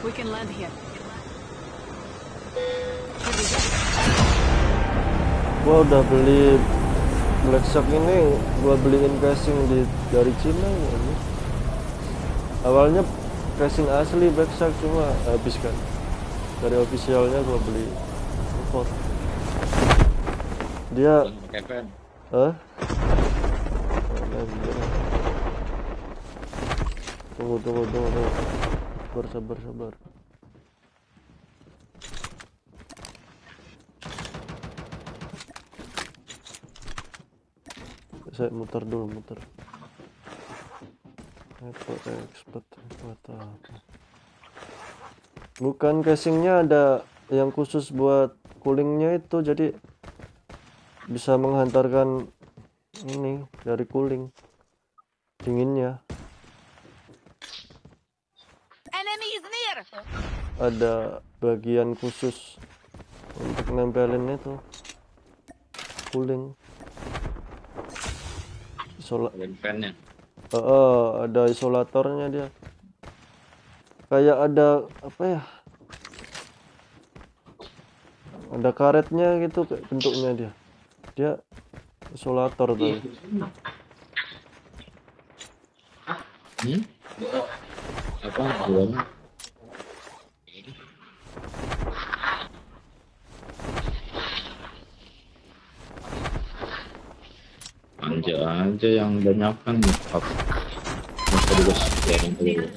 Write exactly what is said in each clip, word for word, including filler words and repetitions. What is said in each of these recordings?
We can land here. Gua udah beli Black Shark ini, gua beliin casing di dari Cina ini. Awalnya casing asli Black Shark cuma habis kan. Dari officialnya gua beli import. Dia Kevin. Hah? Tunggu tunggu tunggu tunggu. Sabar sabar sabar. Saya muter dulu muter. Apa expert apa? Bukan casingnya ada yang khusus buat coolingnya itu, jadi bisa menghantarkan ini dari cooling dinginnya. Ada bagian khusus untuk nempelin itu cooling. Isola fan-nya. uh, uh, ada isolatornya dia. Kayak ada apa ya? Ada karetnya gitu kayak bentuknya dia. Dia isolator tuh. Hmm? Apa buahnya? Anja aja yang banyak kan up. Masa juga sekarang dulu.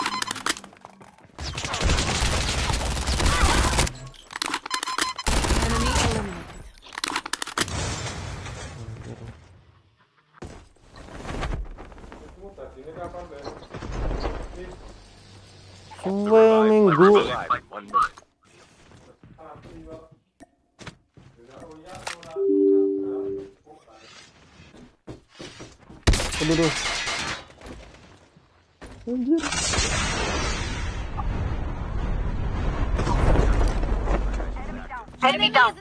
Dua minggu. Aduh, aduh. Anjir. Enemy down.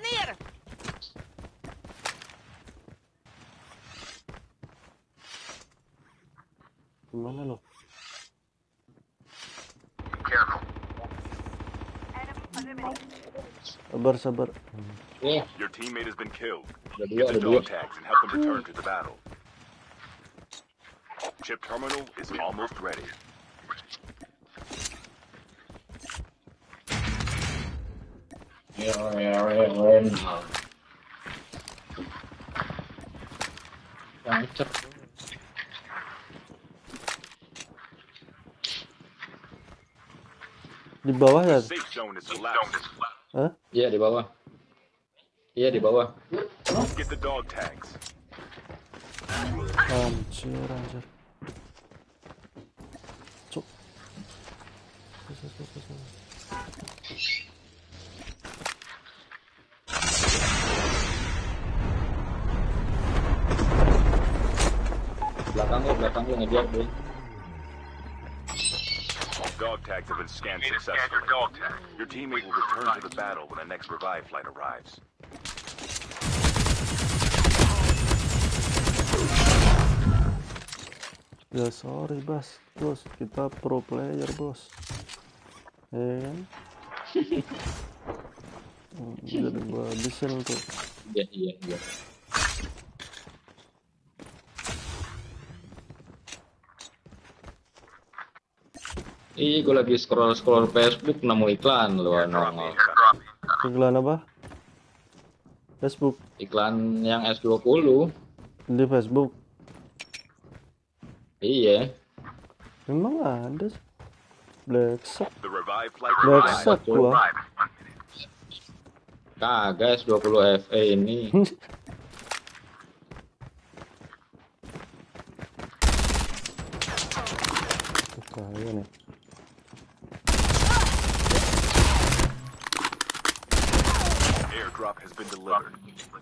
Gimana lo? Sabar, sabar. Your teammate has been killed. Ada dua, Get ada the dua. dog tags and help them return to the battle. Chip terminal is almost ready. Ya, ya, ya, ya. Yang cek. Di bawah ya? Safe zone is collapsed. Hah? Iya di bawah. Iya di bawah. Get the dog tags. Anjir, anjir. Cuk. Belakang lo, belakang lo ngejar boy. Dog tags have been scanned successfully. Your teammate will return to the battle when the next revive flight arrives. Ya sorry bos, bos kita pro player bos, ya kan? Jadi gua habisin tuh. Iya iya iya. Ih, gue lagi scroll scroll Facebook nemu iklan lo nongol. Iklan apa? Facebook. Iklan yang S dua puluh Di Facebook. Iya. Memang ada. Black Shark. The revive flight Black arrives. Shark gua. Kagak S dua puluh F E ini. Kaya nih. Airdrop has been delivered.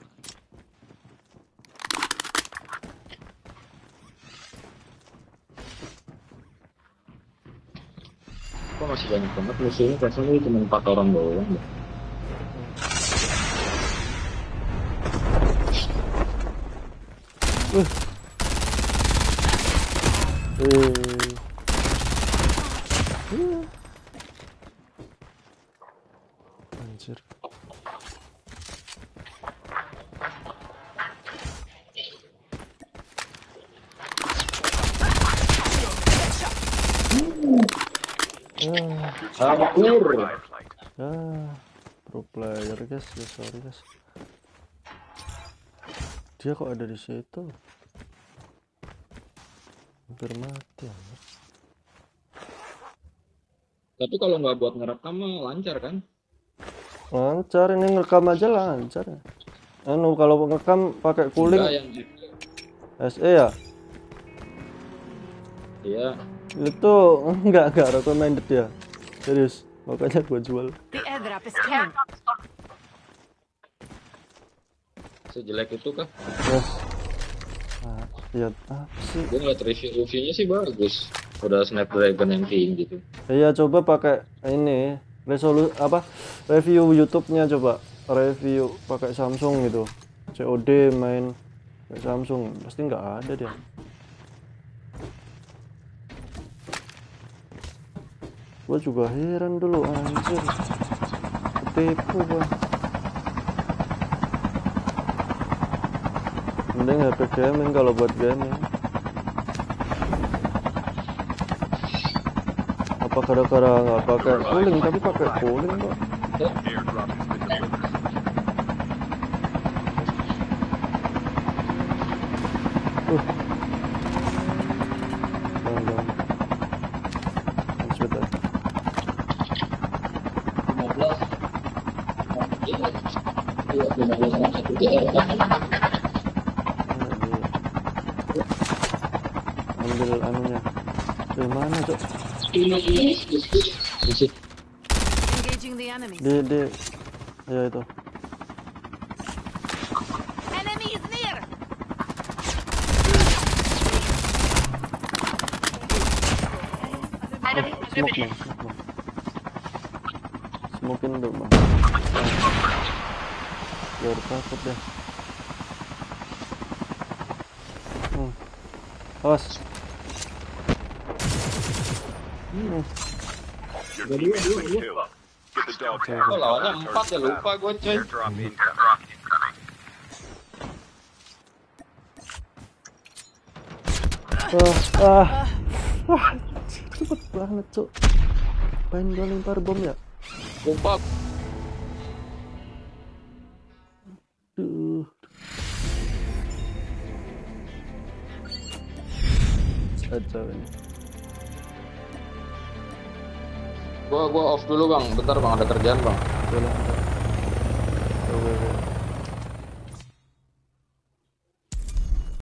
Kok masih banyak banget musuhnya? Rasanya cuma empat orang doang. Uh. Eh. Uh. anjir. Your team is Kabur. revive flight. Ya, pro player guys, ya sorry guys. Dia kok ada di situ? Hampir mati ya. Tapi kalau nggak buat ngerekam mah lancar kan? Lancar, ini ngerekam aja lancar. Anu kalau ngerekam pakai cooling Enggak, yang S E ya? iya. Itu enggak enggak recommended ya. Serius, makanya gua jual. The airdrop is coming. Sejelek itu kah? Yes. Ah, ya apa sih? Gue ngeliat review-reviewnya sih bagus. Udah Snapdragon yang tinggi gitu. Iya, coba pakai ini resolu apa? Review YouTube-nya coba. Review pakai Samsung gitu. C O D main pakai Samsung pasti nggak ada dia. Gua juga heran dulu anjir. Ketipu gua. Mending H P gaming kalau buat gaming. Apa gara-gara nggak pakai cooling tapi pakai cooling kok. Airdrop has been delivered. Jangan jangan. Lanjut dah. Ambil anunya. Dari mana, Cok? Engaging the enemy. Di di ya itu. Enemy is near. Smoke bang, smoke bang. Smokein dulu bang. Biar takut deh. Hmm. Awas. Hmm. Your team has been killed. Get the dog tag. Oh, lawannya empat ya, lupa gue coy. Airdrop incoming. Ah, ah, ah, cepet banget cok. Pengen gue lempar bom ya. Lupa. Duh. Kacau ini. Gua gua off dulu bang, bentar bang ada kerjaan bang. Boleh, bentar. Oke, oke.